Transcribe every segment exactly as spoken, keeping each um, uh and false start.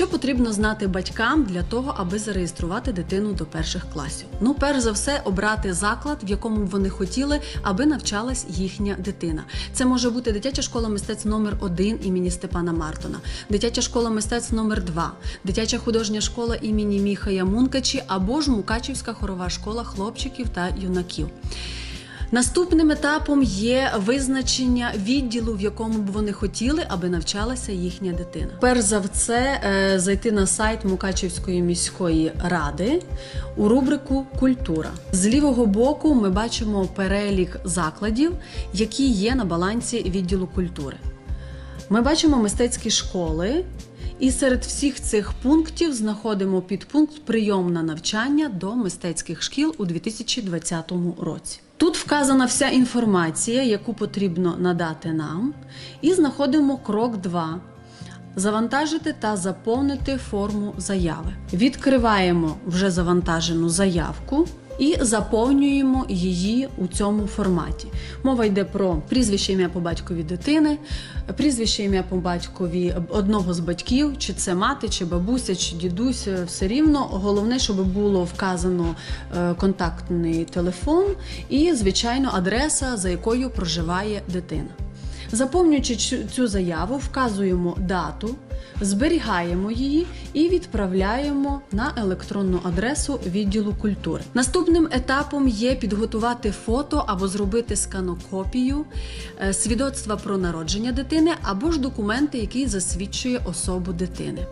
Що потрібно знати батькам для того, аби зареєструвати дитину до перших класів? Ну, перш за все, обрати заклад, в якому б вони хотіли, аби навчалась їхня дитина. Це може бути дитяча школа мистецтв номер один імені Степана Мартона, дитяча школа мистецтв номер два, дитяча художня школа імені Міхая Мункачі або ж Мукачівська хорова школа хлопчиків та юнаків. Наступним етапом є визначення відділу, в якому б вони хотіли, аби навчалася їхня дитина. Перш за все, зайти на сайт Мукачівської міської ради у рубрику «Культура». З лівого боку ми бачимо перелік закладів, які є на балансі відділу культури. Ми бачимо мистецькі школи, і серед всіх цих пунктів знаходимо підпункт «Прийом на навчання до мистецьких шкіл у дві тисячі двадцятому році». Тут вказана вся інформація, яку потрібно надати нам, і знаходимо крок два – завантажити та заповнити форму заяви. Відкриваємо вже завантажену заявку і заповнюємо її у цьому форматі. Мова йде про прізвище, ім'я по батькові дитини, прізвище, ім'я по батькові одного з батьків, чи це мати, чи бабуся, чи дідусь, все рівно. Головне, щоб було вказано контактний телефон і, звичайно, адреса, за якою проживає дитина. Заповнюючи цю заяву, вказуємо дату, зберігаємо її і відправляємо на електронну адресу відділу культури. Наступним етапом є підготувати фото або зробити сканокопію свідоцтва про народження дитини або ж документи, який засвідчує особу дитини.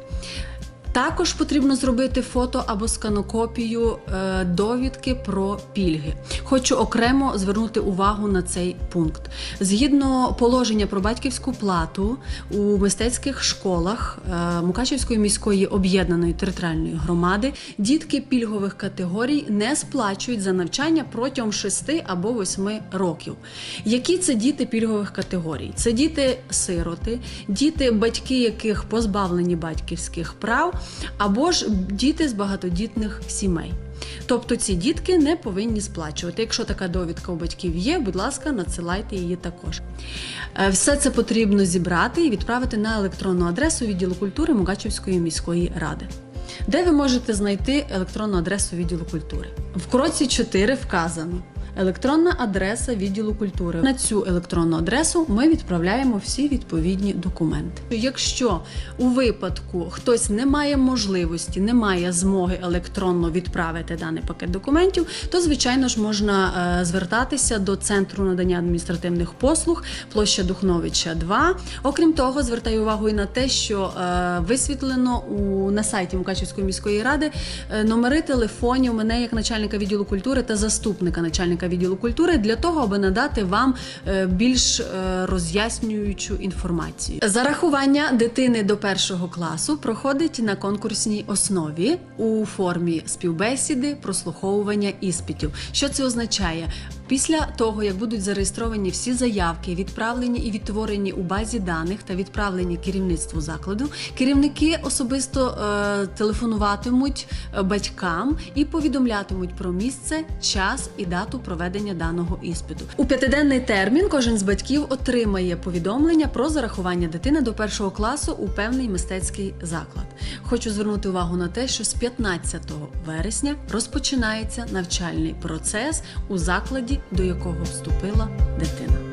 Також потрібно зробити фото або сканокопію е, довідки про пільги. Хочу окремо звернути увагу на цей пункт. Згідно положення про батьківську плату у мистецьких школах е, Мукачівської міської об'єднаної територіальної громади дітки пільгових категорій не сплачують за навчання протягом шести або восьми років. Які це діти пільгових категорій? Це діти-сироти, діти, батьки яких позбавлені батьківських прав, або ж діти з багатодітних сімей. Тобто ці дітки не повинні сплачувати. Якщо така довідка у батьків є, будь ласка, надсилайте її також. Все це потрібно зібрати і відправити на електронну адресу відділу культури Мукачівської міської ради. Де ви можете знайти електронну адресу відділу культури? В кроці чотири вказано електронна адреса відділу культури. На цю електронну адресу ми відправляємо всі відповідні документи. Якщо у випадку хтось не має можливості, не має змоги електронно відправити даний пакет документів, то, звичайно ж, можна е, звертатися до Центру надання адміністративних послуг, площа Духновича, два. Окрім того, звертаю увагу і на те, що е, висвітлено у, на сайті Мукачівської міської ради е, номери телефонів мене як начальника відділу культури та заступника начальника відділу культури для того, аби надати вам більш роз'яснюючу інформацію. Зарахування дитини до першого класу проходить на конкурсній основі у формі співбесіди, прослуховування іспитів. Що це означає? Після того, як будуть зареєстровані всі заявки, відправлені і відтворені у базі даних та відправлені керівництву закладу, керівники особисто е, телефонуватимуть батькам і повідомлятимуть про місце, час і дату проведення даного іспиту. У п'ятиденний термін кожен з батьків отримає повідомлення про зарахування дитини до першого класу у певний мистецький заклад. Хочу звернути увагу на те, що з п'ятнадцятого вересня розпочинається навчальний процес у закладі, до якого вступила дитина.